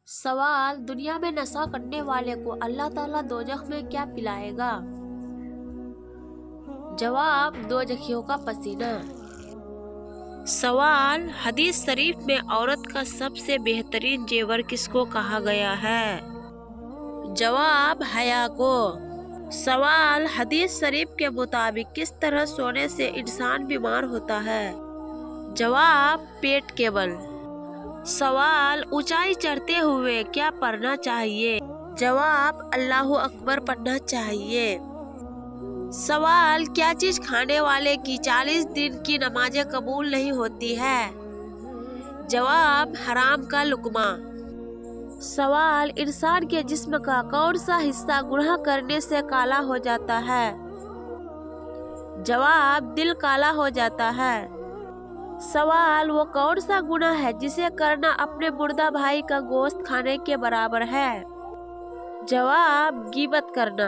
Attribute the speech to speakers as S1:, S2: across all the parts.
S1: सवाल, दुनिया में नशा करने वाले को अल्लाह ताला दोजख में क्या पिलाएगा? जवाब, दोजखियों का पसीना। सवाल, हदीस शरीफ में औरत का सबसे बेहतरीन जेवर किसको कहा गया है? जवाब, हया को। सवाल, हदीस शरीफ के मुताबिक किस तरह सोने से इंसान बीमार होता है? जवाब, पेट के बल। सवाल, ऊंचाई चढ़ते हुए क्या पढ़ना चाहिए? जवाब, अल्लाहु अकबर पढ़ना चाहिए। सवाल, क्या चीज खाने वाले की 40 दिन की नमाजें कबूल नहीं होती है? जवाब, हराम का लुकमा। सवाल, इंसान के जिस्म का कौन सा हिस्सा गुनाह करने से काला हो जाता है? जवाब, दिल काला हो जाता है। सवाल, वो कौन सा गुनाह है जिसे करना अपने मुर्दा भाई का गोश्त खाने के बराबर है? जवाब, गीबत करना।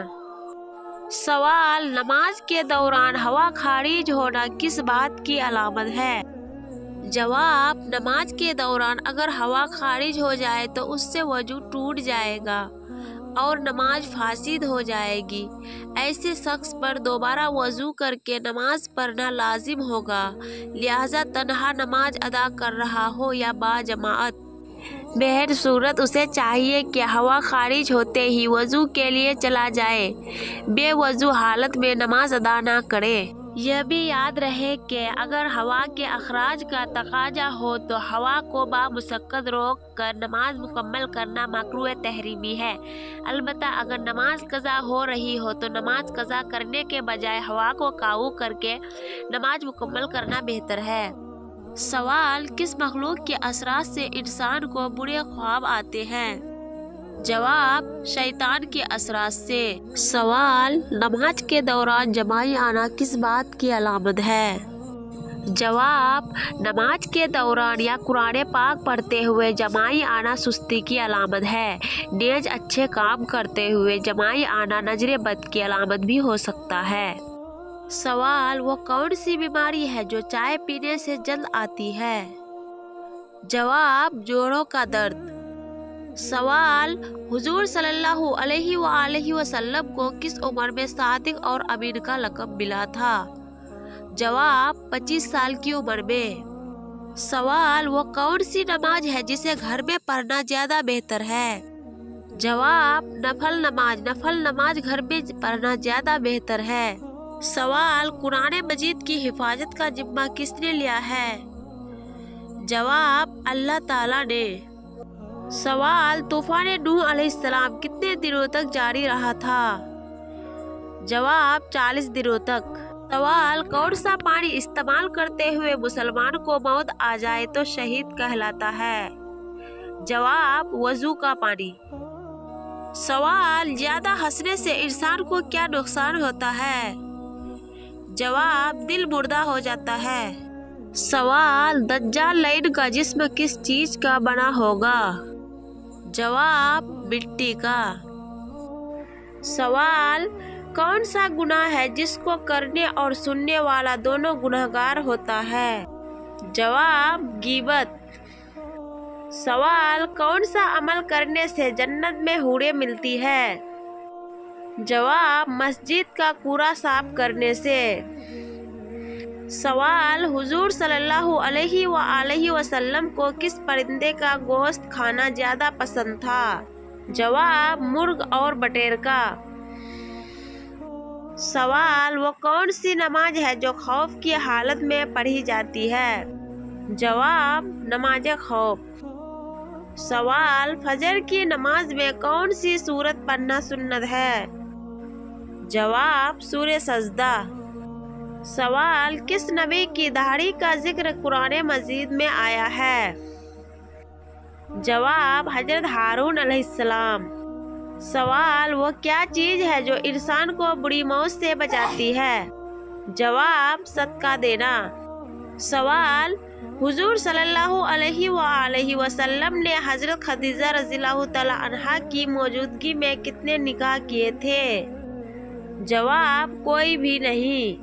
S1: सवाल, नमाज के दौरान हवा खारिज होना किस बात की अलामत है? जवाब, नमाज के दौरान अगर हवा खारिज हो जाए तो उससे वजू टूट जाएगा और नमाज फासिद हो जाएगी। ऐसे शख्स पर दोबारा वजू करके नमाज पढ़ना लाजिम होगा, लिहाजा तन्हा नमाज अदा कर रहा हो या बाजमाअत, बेहद सूरत उसे चाहिए कि हवा खारिज होते ही वजू के लिए चला जाए, बेवजू हालत में नमाज अदा ना करे। यह भी याद रहे कि अगर हवा के अखराज का तकाजा हो तो हवा को बामुशक्कत रोक कर नमाज मुकम्मल करना मकरूह तहरीमी है। अलबत्ता अगर नमाज कज़ा हो रही हो तो नमाज कज़ा करने के बजाय हवा को काबू करके नमाज मुकम्मल करना बेहतर है। सवाल, किस मखलूक के असरात से इंसान को बुरे ख्वाब आते हैं? जवाब, शैतान के असरात से। सवाल, नमाज के दौरान जमाई आना किस बात की अलामत है? जवाब, नमाज के दौरान या कुरान पाक पढ़ते हुए जमाई आना सुस्ती की अलामत है। नेज अच्छे काम करते हुए जमाई आना नजर बद की अलामत भी हो सकता है। सवाल, वो कौन सी बीमारी है जो चाय पीने से जल्द आती है? जवाब, जोड़ों का दर्द। सवाल, हुजूर सल्लल्लाहु अलैहि वसल्लम को किस उम्र में सादिक और अमीन का लक़ब मिला था? जवाब, 25 साल की उम्र में। सवाल, वो कौन सी नमाज है जिसे घर में पढ़ना ज्यादा बेहतर है? जवाब, नफल नमाज। नफल नमाज घर में पढ़ना ज्यादा बेहतर है। सवाल, कुरान मजीद की हिफाजत का जिम्मा किसने लिया है? जवाब, अल्लाह ताला ने। सवाल, तूफान नूह अलैहिस्सलाम कितने दिनों तक जारी रहा था? जवाब, 40 दिनों तक। सवाल, कौन सा पानी इस्तेमाल करते हुए मुसलमान को मौत आ जाए तो शहीद कहलाता है? जवाब, वजू का पानी। सवाल, ज्यादा हंसने से इंसान को क्या नुकसान होता है? जवाब, दिल मुर्दा हो जाता है। सवाल, दज्जाल लईन का जिस्म किस चीज का बना होगा? जवाब, मिट्टी का। सवाल, कौन सा गुनाह है जिसको करने और सुनने वाला दोनों गुनहगार होता है? जवाब, गीबत। सवाल, कौन सा अमल करने से जन्नत में हूरें मिलती है? जवाब, मस्जिद का कूड़ा साफ करने से। सवाल, हुजूर सल्लल्लाहु अलैहि वसल्लम को किस परिंदे का गोश्त खाना ज्यादा पसंद था? जवाब, मुर्ग और बटेर का। सवाल, वो कौन सी नमाज है जो खौफ की हालत में पढ़ी जाती है? जवाब, नमाज खौफ। सवाल, फजर की नमाज में कौन सी सूरत पढ़ना सुन्नत है? जवाब, सूरे सजदा। सवाल, किस नबी की दाढ़ी का जिक्र कुरान मजीद में आया है? जवाब, हजरत हारून अलैहिस्सलाम। सवाल, वो क्या चीज है जो इंसान को बुरी मौत से बचाती है? जवाब, सदका देना। सवाल, हुजूर सल्लल्लाहु अलैहि वसल्लम ने हजरत खदीजा रज़ियल्लाहु तआला अन्हा की मौजूदगी में कितने निकाह किए थे? जवाब, कोई भी नहीं।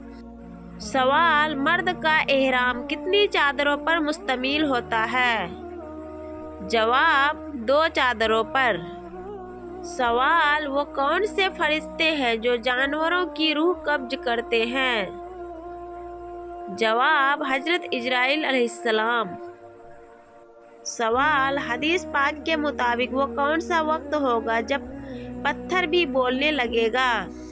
S1: सवाल, मर्द का एहराम कितनी चादरों पर मुश्तमिल होता है? जवाब, 2 चादरों पर। सवाल, वो कौन से फरिश्ते हैं जो जानवरों की रूह कब्ज करते हैं? जवाब, हजरत इजराइल अलैहिस्सलाम। सवाल, हदीस पाक के मुताबिक वो कौन सा वक्त होगा जब पत्थर भी बोलने लगेगा?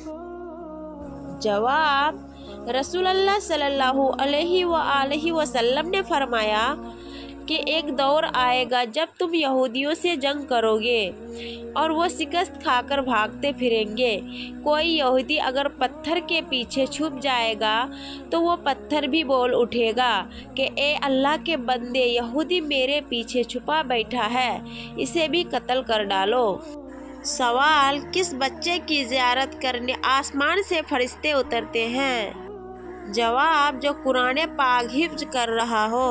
S1: जवाब, रसूलुल्लाह सल्लल्लाहु अलैहि वसल्लम ने फरमाया कि एक दौर आएगा जब तुम यहूदियों से जंग करोगे और वो शिकस्त खाकर भागते फिरेंगे। कोई यहूदी अगर पत्थर के पीछे छुप जाएगा तो वो पत्थर भी बोल उठेगा कि ए अल्लाह के बंदे, यहूदी मेरे पीछे छुपा बैठा है, इसे भी कत्ल कर डालो। सवाल, किस बच्चे की ज़ियारत करने आसमान से फरिश्ते उतरते हैं? जवाब, जो कुरान पाक हिफ्ज कर रहा हो।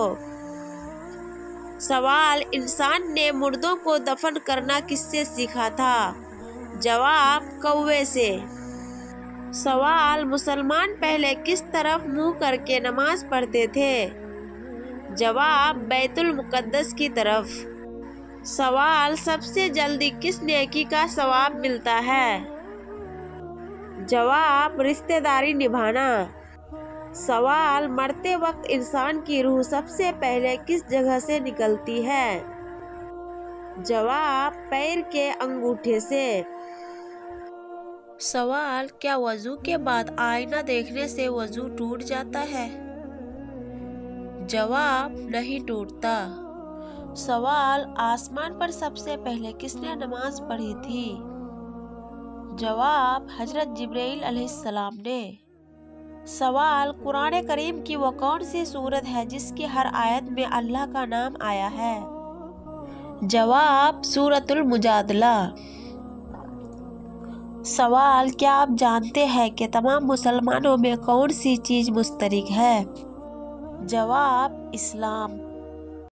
S1: सवाल, इंसान ने मुर्दों को दफन करना किससे सीखा था? जवाब, कौवे से। सवाल, मुसलमान पहले किस तरफ मुंह करके नमाज पढ़ते थे? जवाब, बैतुल मुकद्दस की तरफ। सवाल, सबसे जल्दी किस नेकी का सवाब मिलता है? जवाब, रिश्तेदारी निभाना। सवाल, मरते वक्त इंसान की रूह सबसे पहले किस जगह से निकलती है? जवाब, पैर के अंगूठे से। सवाल, क्या वजू के बाद आईना देखने से वजू टूट जाता है? जवाब, नहीं टूटता। सवाल, आसमान पर सबसे पहले किसने नमाज पढ़ी थी? जवाब, हजरत जिब्राइल अलैहिस्सलाम ने। सवाल, कुरान करीम की वो कौन सी सूरत है जिसकी हर आयत में अल्लाह का नाम आया है? जवाब, सूरतुल मुजादला। सवाल, क्या आप जानते हैं कि तमाम मुसलमानों में कौन सी चीज़ मुश्तरक है? जवाब, इस्लाम।